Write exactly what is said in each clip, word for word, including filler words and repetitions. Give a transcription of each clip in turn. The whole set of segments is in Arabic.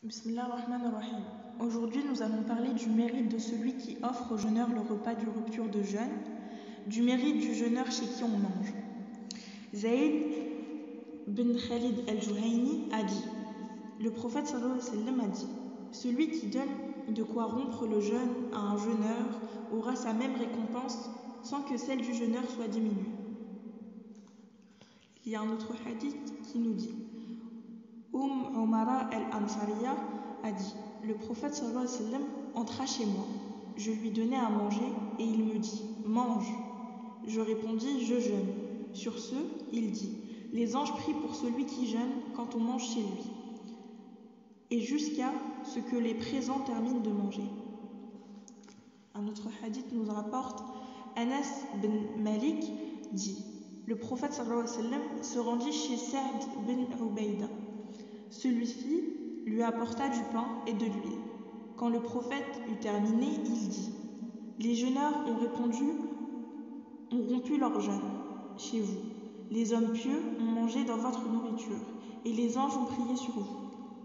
Bismillah ar-Rahman ar-Rahim. Aujourd'hui, nous allons parler du mérite de celui qui offre au jeûneur le repas du rupture de jeûne, du mérite du jeûneur chez qui on mange. Zayd bin Khalid al-Juhayni a dit, le prophète sallallahu alayhi wa sallam a dit, celui qui donne de quoi rompre le jeûne à un jeûneur aura sa même récompense sans que celle du jeûneur soit diminuée. Il y a un autre hadith qui nous dit, Umm Umara al-Ansariya a dit, le prophète sallallahu alayhi wa sallam entra chez moi. Je lui donnai à manger et il me dit, mange. Je répondis, je jeûne. Sur ce, il dit, les anges prient pour celui qui jeûne quand on mange chez lui, et jusqu'à ce que les présents terminent de manger. Un autre hadith nous rapporte, Anas bin Malik dit, le prophète sallallahu alayhi wa sallam se rendit chez Sa'd bin Ubayda. Celui-ci lui apporta du pain et de l'huile. Quand le prophète eut terminé, il dit, les jeûneurs ont répondu, ont rompu leur jeûne chez vous. Les hommes pieux ont mangé dans votre nourriture, et les anges ont prié sur vous.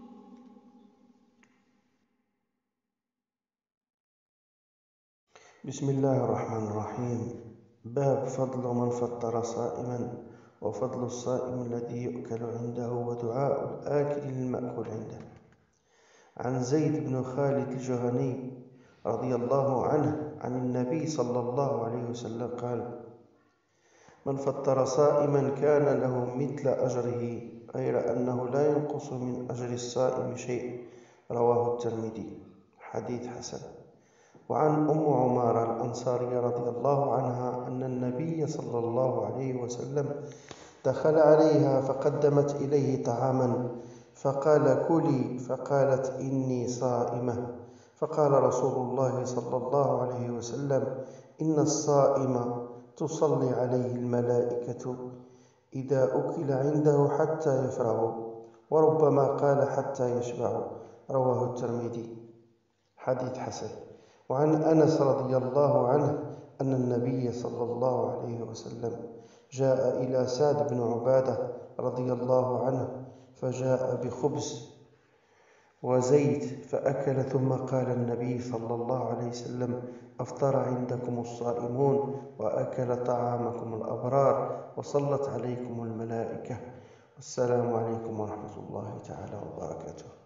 Bismillah ar-Rahman ar-Rahim. باب فضل من فطر صائما وفضل الصائم الذي يؤكل عنده ودعاء الآكل للمأكول عنده. عن زيد بن خالد الجهني رضي الله عنه عن النبي صلى الله عليه وسلم قال: من فطر صائما كان له مثل أجره غير أنه لا ينقص من أجر الصائم شيء. رواه الترمذي. حديث حسن. وعن أم عمارة الأنصارية رضي الله عنها أن النبي صلى الله عليه وسلم دخل عليها فقدمت إليه طعاما فقال: كلي، فقالت: إني صائمة. فقال رسول الله صلى الله عليه وسلم: إن الصائم تصلي عليه الملائكة إذا أكل عنده حتى يفرغ، وربما قال حتى يشبع. رواه الترمذي. حديث حسن. وعن أنس رضي الله عنه أن النبي صلى الله عليه وسلم جاء إلى سعد بن عبادة رضي الله عنه فجاء بخبز وزيت فأكل، ثم قال النبي صلى الله عليه وسلم: أفطر عندكم الصائمون وأكل طعامكم الأبرار وصلت عليكم الملائكة. والسلام عليكم ورحمة الله تعالى وبركاته.